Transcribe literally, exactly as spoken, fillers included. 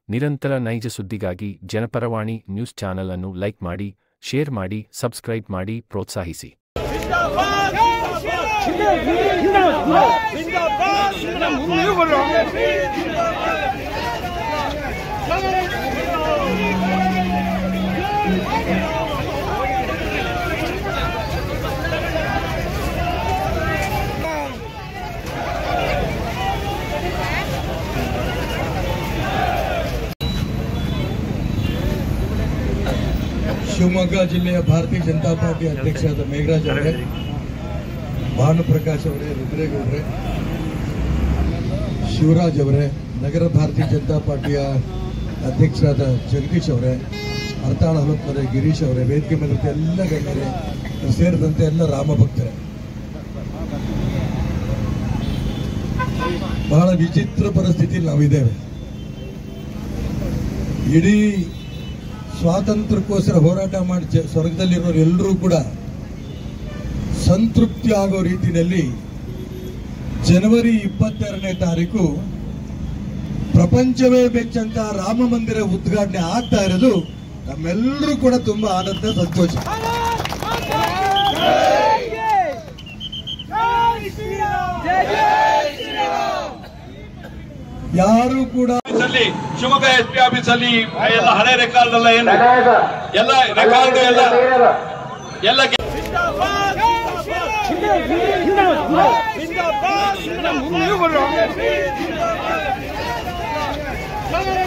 ನಿರಂತರ ನೈಜ ಸುದ್ದಿಗಾಗಿ ಜನಪರವಾಣಿ ನ್ಯೂಸ್ ಚಾನೆಲ್ ಅನ್ನು ಲೈಕ್ ಮಾಡಿ, ಶೇರ್ ಮಾಡಿ, ಸಬ್ಸ್ಕ್ರೈಬ್ ಮಾಡಿ, ಪ್ರೋತ್ಸಾಹಿಸಿ. ಶಿವಮೊಗ್ಗ ಜಿಲ್ಲೆಯ ಭಾರತೀಯ ಜನತಾ ಪಾರ್ಟಿ ಅಧ್ಯಕ್ಷರಾದ ಮೇಘರಾಜ್ ಅವರೇ, ಭಾನುಪ್ರಕಾಶ್ ಅವರೇ, ರುದ್ರೇಗೌಡರೇ, ಶಿವರಾಜ್ ಅವರೇ, ನಗರ ಭಾರತೀಯ ಜನತಾ ಪಾರ್ಟಿಯ ಅಧ್ಯಕ್ಷರಾದ ಜಗದೀಶ್ ಅವರೇ, ಅರ್ಥಾಳ ಹಲಪನವರೇ, ಗಿರೀಶ್ ಅವರೇ, ವೇದಿಕೆ ಮೇಲೆ ಎಲ್ಲ ಗಣ್ಯರೇ ಸೇರಿದಂತೆ ಎಲ್ಲ ರಾಮಭಕ್ತರೇ, ಬಹಳ ವಿಚಿತ್ರ ಪರಿಸ್ಥಿತಿಯಲ್ಲಿ ನಾವಿದ್ದೇವೆ. ಇಡೀ ಸ್ವಾತಂತ್ರ್ಯಕ್ಕೋಸ್ಕರ ಹೋರಾಟ ಮಾಡಿ ಸ್ವರ್ಗದಲ್ಲಿರೋರು ಎಲ್ಲರೂ ಕೂಡ ಸಂತೃಪ್ತಿ ಆಗೋ ರೀತಿಯಲ್ಲಿ ಜನವರಿ ಇಪ್ಪತ್ತೆರಡನೇ ತಾರೀಕು ಪ್ರಪಂಚವೇ ಬೆಚ್ಚಂತ ರಾಮ ಮಂದಿರ ಉದ್ಘಾಟನೆ ಆಗ್ತಾ ಇರೋದು ನಮ್ಮೆಲ್ಲರೂ ಕೂಡ ತುಂಬಾ ಆನಂದ, ಸಂತೋಷ. ಯಾರು ಕೂಡ ಶಿವಮೊಗ್ಗ ಎಸ್ ಪಿ ಆಫೀಸ್ ಅಲ್ಲಿ ಎಲ್ಲ ಹಳೆ ರೆಕಾರ್ಡ್ ಎಲ್ಲ ಏನು ಎಲ್ಲ ರೆಕಾರ್ಡ್ ಎಲ್ಲ ಎಲ್ಲ